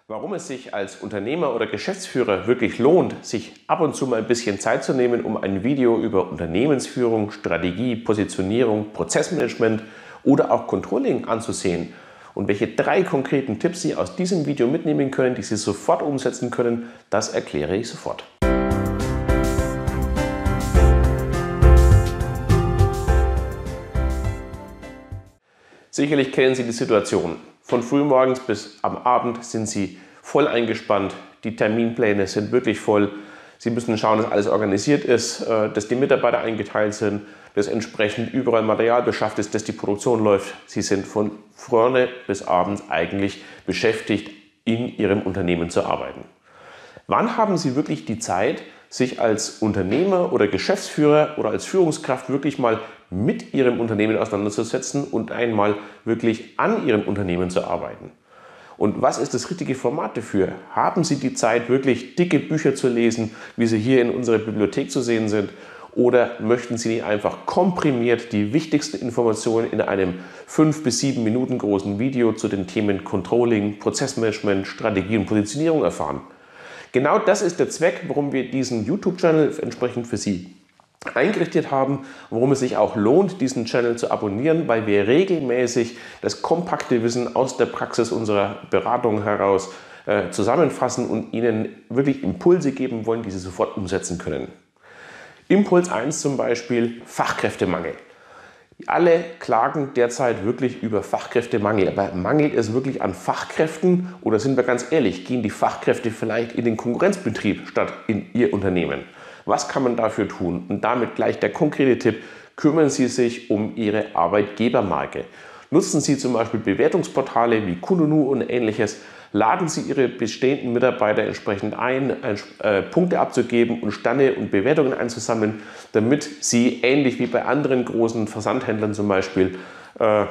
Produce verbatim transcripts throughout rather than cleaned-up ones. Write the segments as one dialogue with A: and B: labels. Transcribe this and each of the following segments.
A: Warum es sich als Unternehmer oder Geschäftsführer wirklich lohnt, sich ab und zu mal ein bisschen Zeit zu nehmen, um ein Video über Unternehmensführung, Strategie, Positionierung, Prozessmanagement oder auch Controlling anzusehen und welche drei konkreten Tipps Sie aus diesem Video mitnehmen können, die Sie sofort umsetzen können, das erkläre ich sofort. Sicherlich kennen Sie die Situation. Von frühmorgens bis am Abend sind Sie voll eingespannt. Die Terminpläne sind wirklich voll. Sie müssen schauen, dass alles organisiert ist, dass die Mitarbeiter eingeteilt sind, dass entsprechend überall Material beschafft ist, dass die Produktion läuft. Sie sind von vorne bis abends eigentlich beschäftigt, in Ihrem Unternehmen zu arbeiten. Wann haben Sie wirklich die Zeit, sich als Unternehmer oder Geschäftsführer oder als Führungskraft wirklich mal mit Ihrem Unternehmen auseinanderzusetzen und einmal wirklich an Ihrem Unternehmen zu arbeiten? Und was ist das richtige Format dafür? Haben Sie die Zeit, wirklich dicke Bücher zu lesen, wie sie hier in unserer Bibliothek zu sehen sind? Oder möchten Sie nicht einfach komprimiert die wichtigsten Informationen in einem fünf bis sieben Minuten großen Video zu den Themen Controlling, Prozessmanagement, Strategie und Positionierung erfahren? Genau das ist der Zweck, warum wir diesen YouTube-Channel entsprechend für Sie eingerichtet haben, warum es sich auch lohnt, diesen Channel zu abonnieren, weil wir regelmäßig das kompakte Wissen aus der Praxis unserer Beratung heraus äh, zusammenfassen und Ihnen wirklich Impulse geben wollen, die Sie sofort umsetzen können. Impuls eins zum Beispiel: Fachkräftemangel. Alle klagen derzeit wirklich über Fachkräftemangel, aber mangelt es wirklich an Fachkräften oder sind wir ganz ehrlich, gehen die Fachkräfte vielleicht in den Konkurrenzbetrieb statt in Ihr Unternehmen? Was kann man dafür tun? Und damit gleich der konkrete Tipp: Kümmern Sie sich um Ihre Arbeitgebermarke. Nutzen Sie zum Beispiel Bewertungsportale wie Kununu und ähnliches. Laden Sie Ihre bestehenden Mitarbeiter entsprechend ein, äh, Punkte abzugeben und Sterne und Bewertungen einzusammeln, damit Sie ähnlich wie bei anderen großen Versandhändlern zum Beispiel äh,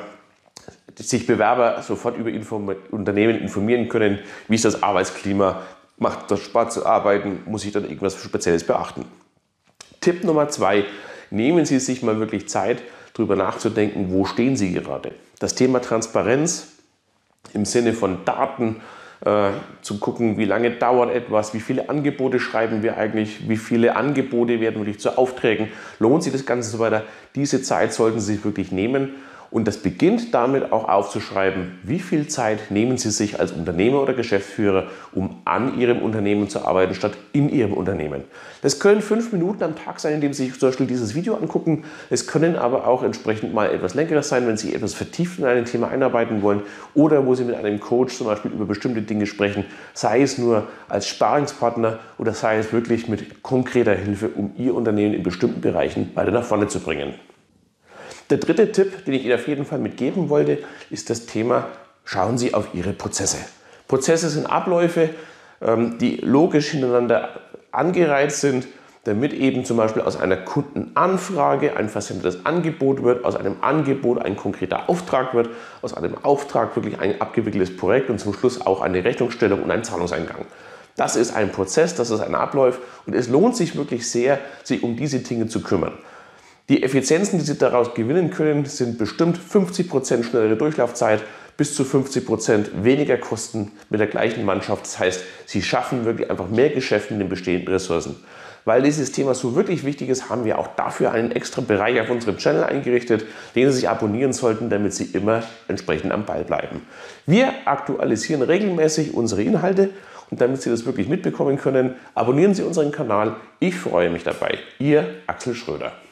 A: sich Bewerber sofort über Inform- Unternehmen informieren können, wie ist das Arbeitsklima, macht das Spaß zu arbeiten, muss ich dann irgendwas Spezielles beachten. Tipp Nummer zwei: Nehmen Sie sich mal wirklich Zeit, darüber nachzudenken, wo stehen Sie gerade. Das Thema Transparenz im Sinne von Daten, äh, zu gucken, wie lange dauert etwas, wie viele Angebote schreiben wir eigentlich, wie viele Angebote werden wirklich zu Aufträgen, lohnt sich das Ganze und so weiter. Diese Zeit sollten Sie sich wirklich nehmen. Und das beginnt damit auch aufzuschreiben, wie viel Zeit nehmen Sie sich als Unternehmer oder Geschäftsführer, um an Ihrem Unternehmen zu arbeiten, statt in Ihrem Unternehmen. Das können fünf Minuten am Tag sein, indem Sie sich zum Beispiel dieses Video angucken. Es können aber auch entsprechend mal etwas längeres sein, wenn Sie etwas vertieft in ein Thema einarbeiten wollen oder wo Sie mit einem Coach zum Beispiel über bestimmte Dinge sprechen, sei es nur als Sparingspartner oder sei es wirklich mit konkreter Hilfe, um Ihr Unternehmen in bestimmten Bereichen weiter nach vorne zu bringen. Der dritte Tipp, den ich Ihnen auf jeden Fall mitgeben wollte, ist das Thema: Schauen Sie auf Ihre Prozesse. Prozesse sind Abläufe, die logisch hintereinander angereiht sind, damit eben zum Beispiel aus einer Kundenanfrage ein versendetes Angebot wird, aus einem Angebot ein konkreter Auftrag wird, aus einem Auftrag wirklich ein abgewickeltes Projekt und zum Schluss auch eine Rechnungsstellung und ein Zahlungseingang. Das ist ein Prozess, das ist ein Ablauf und es lohnt sich wirklich sehr, sich um diese Dinge zu kümmern. Die Effizienzen, die Sie daraus gewinnen können, sind bestimmt fünfzig Prozent schnellere Durchlaufzeit, bis zu fünfzig Prozent weniger Kosten mit der gleichen Mannschaft. Das heißt, Sie schaffen wirklich einfach mehr Geschäft mit den bestehenden Ressourcen. Weil dieses Thema so wirklich wichtig ist, haben wir auch dafür einen extra Bereich auf unserem Channel eingerichtet, den Sie sich abonnieren sollten, damit Sie immer entsprechend am Ball bleiben. Wir aktualisieren regelmäßig unsere Inhalte und damit Sie das wirklich mitbekommen können, abonnieren Sie unseren Kanal. Ich freue mich dabei. Ihr Axel Schröder.